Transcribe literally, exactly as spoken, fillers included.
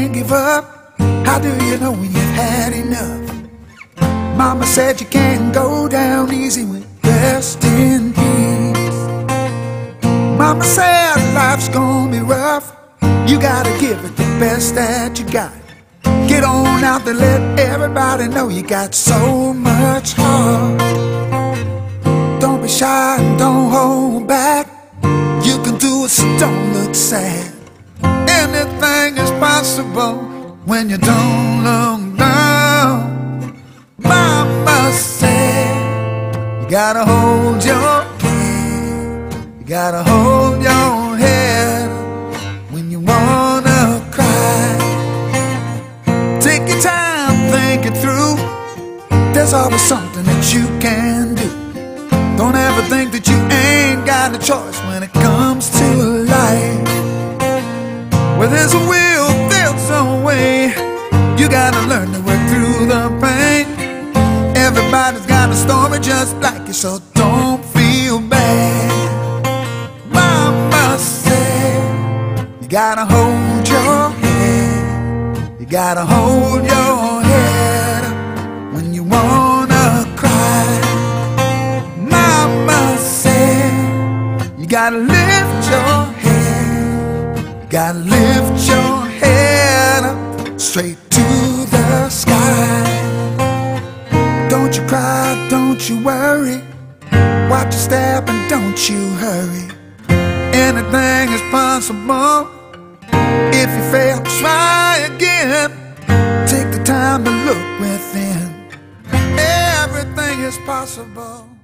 can't give up? How do you know when you've had enough? Mama said you can't go down easy with rest in peace. Mama said life's gonna be rough. You gotta give it the best that you got. Get on out there, let everybody know you got so much heart. Don't be shy and don't hold back. You can do it, so don't look sad. Anything is possible when you don't look down. Mama said you gotta hold your head. You gotta hold your head when you wanna cry. Take your time, think it through. There's always something that you can do. Don't ever think that you ain't got a choice when it comes to life. Where there's a will, there's a way. You gotta learn to work through the pain. Everybody's got a story just like you, so don't feel bad. Mama said you gotta hold your head. You gotta hold your head when you wanna cry. Mama said you gotta lift your head. You gotta lift your head up straight to the sky. Don't you cry, don't you worry. Watch your step and don't you hurry. Anything is possible. If you fail, try again. Take the time to look within. Everything is possible.